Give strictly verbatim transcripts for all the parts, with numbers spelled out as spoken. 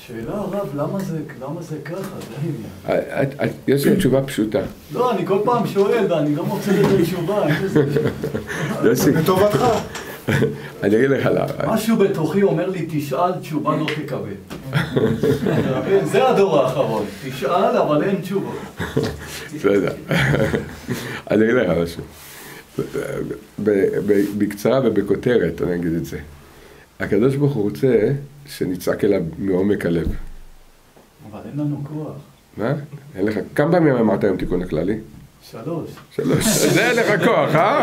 שאלה הרב, למה זה, למה זה ככה? זה העניין. יש לי תשובה פשוטה. לא, אני כל פעם שואל ואני לא מוצא את התשובה. יוסי. לטובתך. אני אגיד לך לה. משהו בתוכי אומר לי, תשאל, תשובה לא תקבל. זה הדור האחרון. תשאל, אבל אין תשובה. בסדר. אני אגיד לך משהו. בקצרה ובכותרת, אני אגיד את זה. הקדוש ברוך הוא רוצה שנצעק אליו מעומק הלב. אבל אין לנו כוח. מה? אין לך... כמה פעמים אמרת היום תיקון הכללי? שלוש. שלוש. זה אין לך כוח, אה?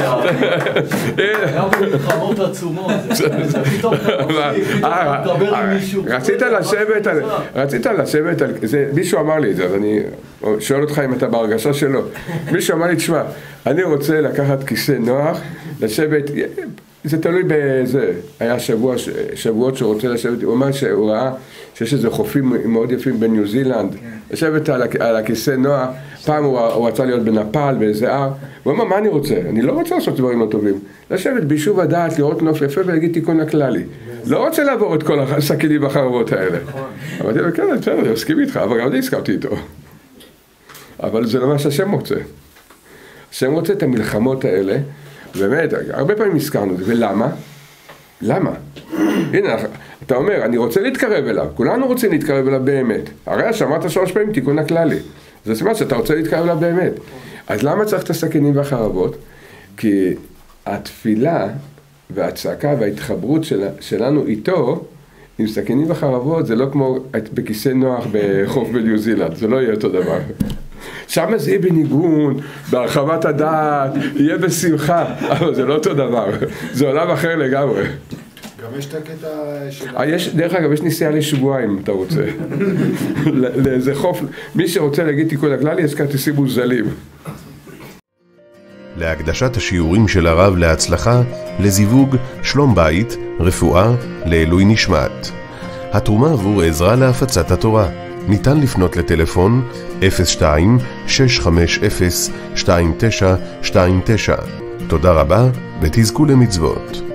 היה במלחמות עצומות. זה פתאום מדבר עם מישהו. רצית לשבת על... רצית לשבת על... מישהו אמר לי את זה, אז אני שואל אותך אם אתה בהרגשה שלו. מישהו אמר לי, תשמע, אני רוצה לקחת כיסא נוח, לשבת... זה תלוי בזה, היה שבוע, שבועות שהוא רוצה לשבת, הוא אומר שהוא ראה שיש איזה חופים מאוד יפים בניו זילנד, לשבת על, על הכיסא נוח, פעם הוא, הוא רצה להיות בנפאל, באיזה הר, הוא אומר, מה אני רוצה? אני לא רוצה לעשות דברים לא טובים, לשבת ביישוב הדעת, לראות נוף יפה ולהגיד תיקון הכללי, לא רוצה לעבור את כל הסכינים והחרבות האלה. אמרתי לו, כן, בסדר, אני מסכים איתך, אבל גם אני הסכמתי איתו. אבל זה לא מה שהשם רוצה. השם רוצה את המלחמות האלה, באמת, הרבה פעמים הזכרנו את זה, ולמה? למה? הנה, אתה אומר, אני רוצה להתקרב אליו, כולנו רוצים להתקרב אליו באמת. הרי שמעת שלוש פעמים תיקון הכללי. זה סימן שאתה רוצה להתקרב אליו באמת. אז למה צריך את הסכינים והחרבות? כי התפילה והצעקה וההתחברות של, שלנו איתו, עם סכינים וחרבות, זה לא כמו בכיסא נוח בחוף בניו זילנד, זה לא יהיה אותו דבר. שם זה יהיה בניגון, בהרחבת הדעת, יהיה בשמחה, אבל זה לא אותו דבר, זה עולם אחר לגמרי. גם יש את הקטע של... יש, דרך אגב, יש נסיעה לשבועיים, אם אתה רוצה. לאיזה חוף, מי שרוצה להגיד תיקון הכללי, יש כרטיסים מוזלים. להקדשת השיעורים של הרב להצלחה, לזיווג, שלום בית, רפואה, לעילוי נשמת. התרומה עבור עזרה להפצת התורה. ניתן לפנות לטלפון אפס שתיים שש חמש אפס שתיים תשע שתיים תשע. תודה רבה ותזכו למצוות.